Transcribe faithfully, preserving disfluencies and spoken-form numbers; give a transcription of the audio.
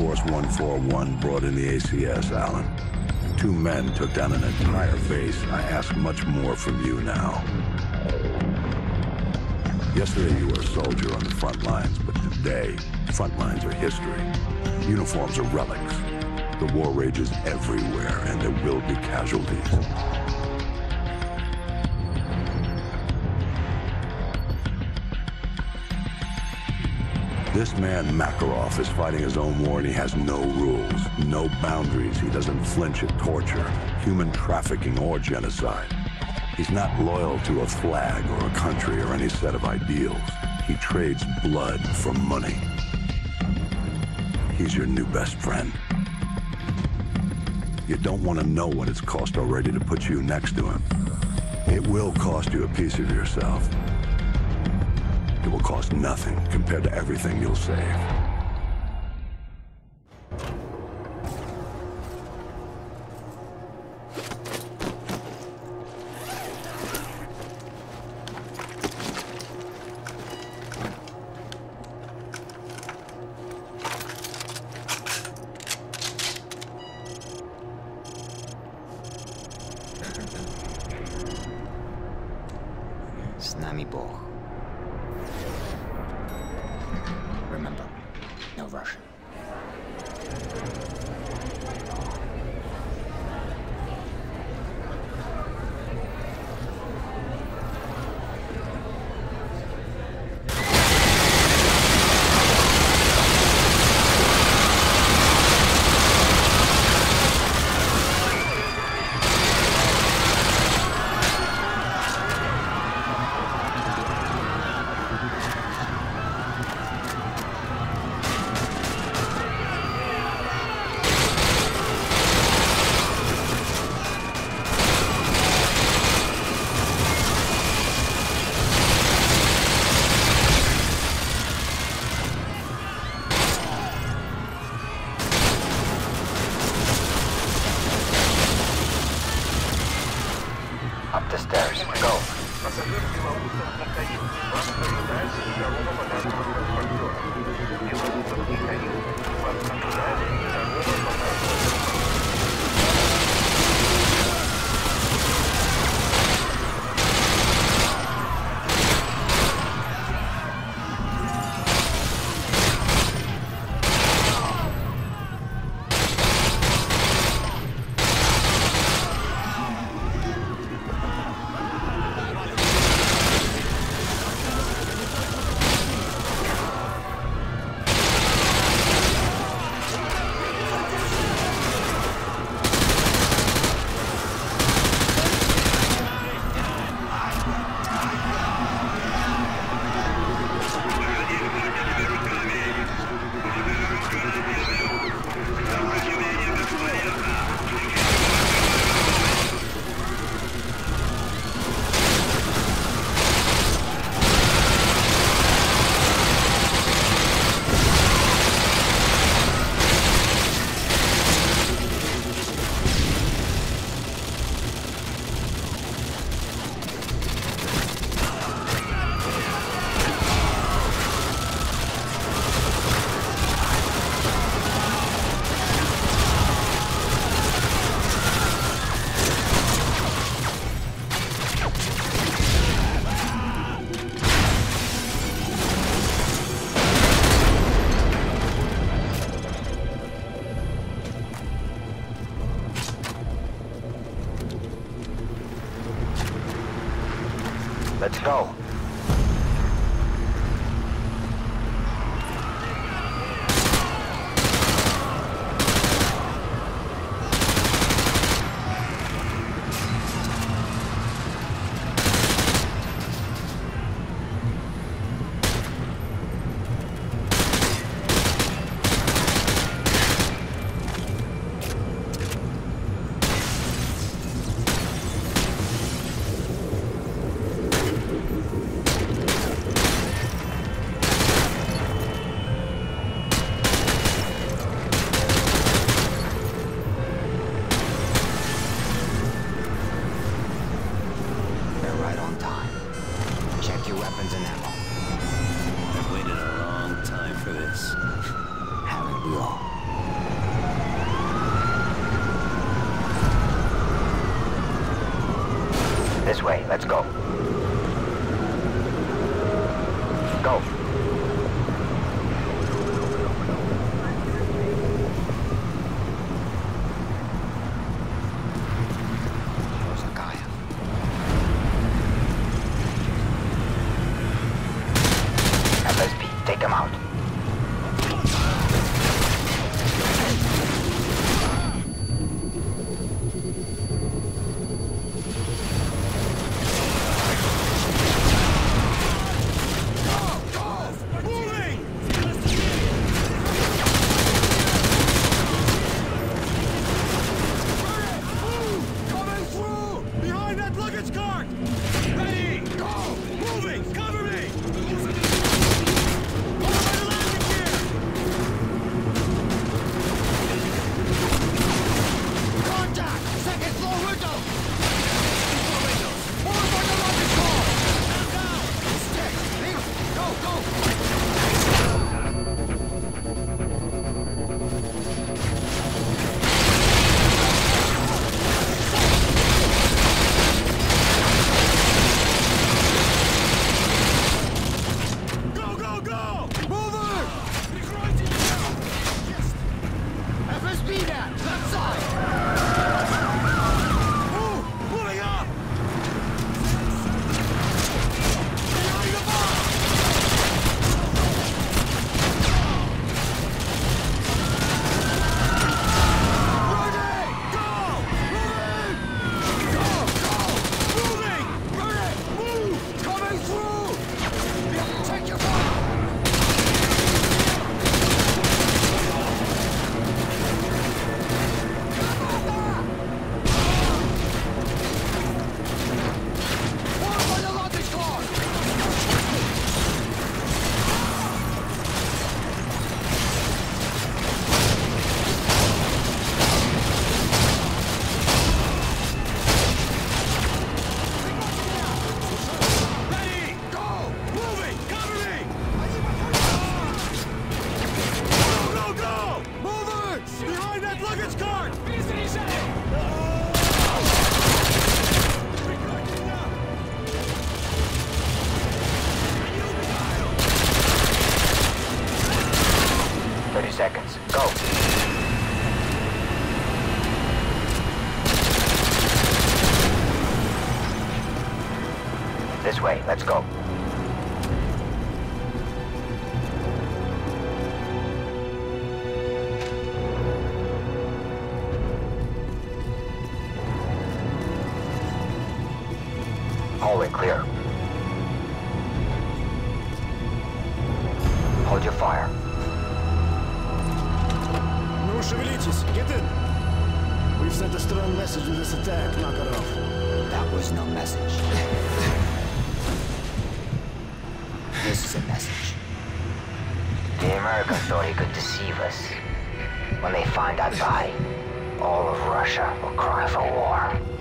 Force one forty-one brought in the A C S, Alan. Two men took down an entire base. I ask much more from you now. Yesterday you were a soldier on the front lines, but today, front lines are history. Uniforms are relics. The war rages everywhere, and there will be casualties. This man, Makarov, is fighting his own war, and he has no rules, no boundaries. He doesn't flinch at torture, human trafficking, or genocide. He's not loyal to a flag or a country or any set of ideals. He trades blood for money. He's your new best friend. You don't want to know what it's cost already to put you next to him. It will cost you a piece of yourself. It will cost nothing compared to everything you'll save. С нами Бог. Remember, no Russian. Up the stairs. Go. Let's go. Weapons and ammo. I've waited a long time for this. Haven't we all? This way, let's go. Go. Zakhaev. F S P, take him out. thirty seconds. Go. This way, let's go. Hallway clear. Hold your fire. No, шевелитесь! Get in! We've sent a strong message with this attack, Makarov. That was no message. This is a message. The Americans thought he could deceive us. When they find I buy, all of Russia will cry for war.